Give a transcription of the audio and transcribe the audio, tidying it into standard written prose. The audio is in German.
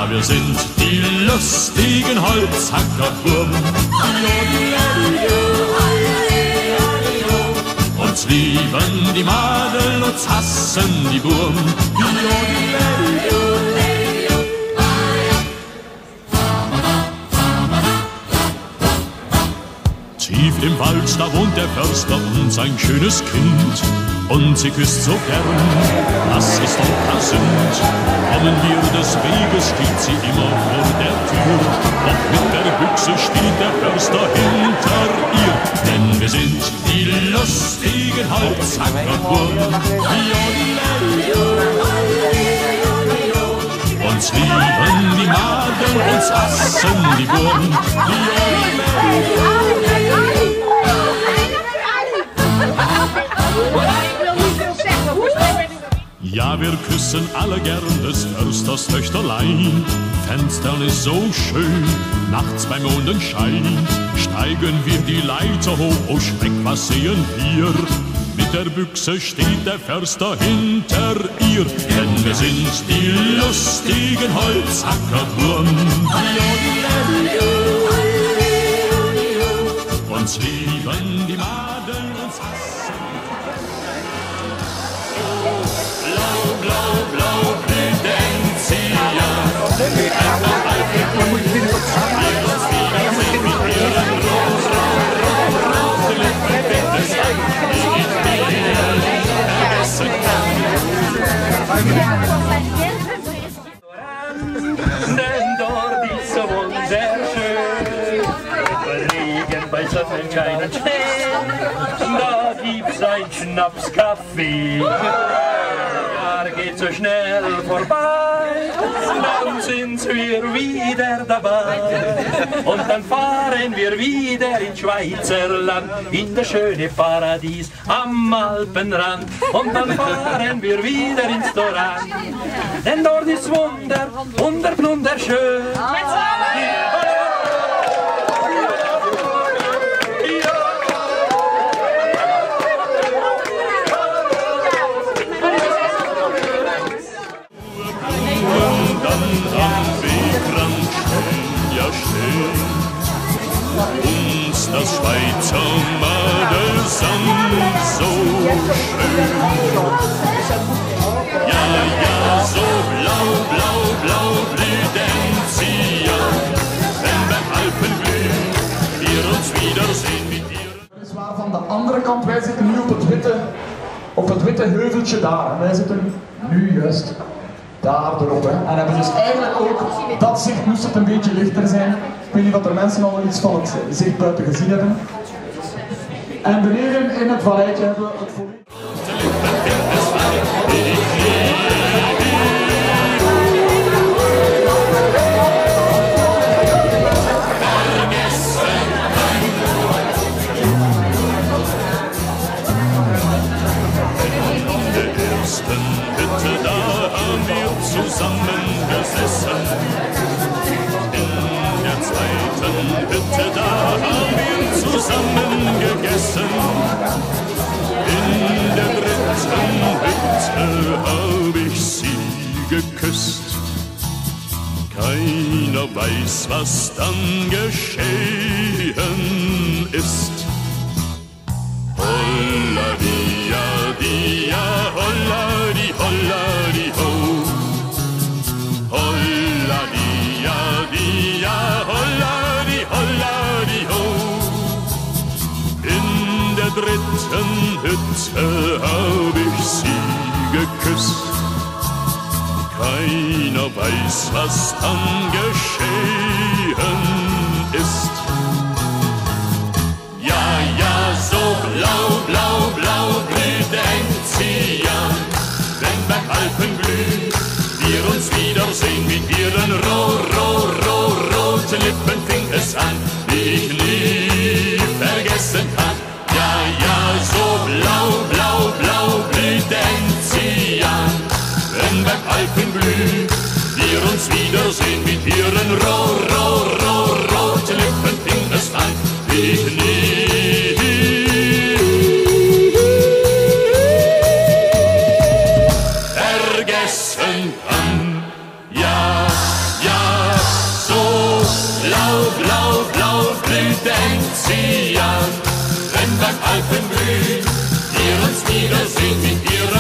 Ja, wir sind die lustigen Holzhackerburm. Uns lieben die Madeln, uns hassen die Burm. Tief im Wald, da wohnt der Förster und sein schönes Kind. Und sie küsst so gern, das ist doch Sünd. Kommen wir des Weges, steht sie immer vor der Tür. Doch mit der Büchse steht der Förster hinter ihr. Denn wir sind die lustigen Holzhackerburm. Uns lieben die Madeln, uns hassen die Burm. Ja, wir küssen alle gern des Försters Töchterlein. Fenstern ist so schön, nachts beim Mondenschein. Steigen wir die Leiter hoch, oh Schreck, was sehen wir? Mit der Büchse steht der Förster hinter ihr. Denn wir sind die lustigen Holzhackerburm. Uns lieben die Madeln, uns hassen. Blau, blau, blau, blüht sie ja. Denn dort ist so wunderschön, Regen bei Sonnenschein und Schnee, da gibt's ein Schnapskaffee. Das Jahr geht so schnell vorbei, dann sind wir wieder dabei. Und dann fahren wir wieder ins Schweizerland, in das schöne Paradies am Alpenrand. Und dann fahren wir wieder ins Doran, denn dort ist wunderschön. Uns das Schweizer Madelsand so schön. Ja, ja, so blau, blau, blau blühen sie ja. Wenn beim Alpenglüh wir uns wiedersehen mit ihr. Het is waar van de andere kant, wij zitten nu op het witte heuveltje daar. En wij zitten nu juist daar erop. Hè. En hebben dus eigenlijk ook dat zicht moest het een beetje lichter zijn. Ik weet niet of er mensen al iets van het zicht buiten gezien hebben. En beneden in het valleitje hebben we het volledig. Zusammengesessen. In der zweiten Hütte, da haben wir zusammen gegessen. In der dritten Hütte hab ich sie geküsst. Keiner weiß, was dann geschehen ist. Holla dia dia, holla di holla di ho. Holla dia dia, holla di ho. In der dritten Hütte hab ich sie geküsst. Keiner weiß, was dann geschehen ist. Ja, ja, so blau, blau, blau blüht Enzian, wenn beim Alpenglüh wir uns wiedersehen mit ihren roten Lippen fing es an, die ich nie vergessen kann. Ja, ja, so blau, blau, blau blüht Enzian, wenn beim Alpenglüh wir uns wiedersehen mit ihren roten Lippen fing es an, die ich nie vergessen kann. Ja, ja. Maria, wenn beim Alpengrün wir uns wiedersehen mit ihrer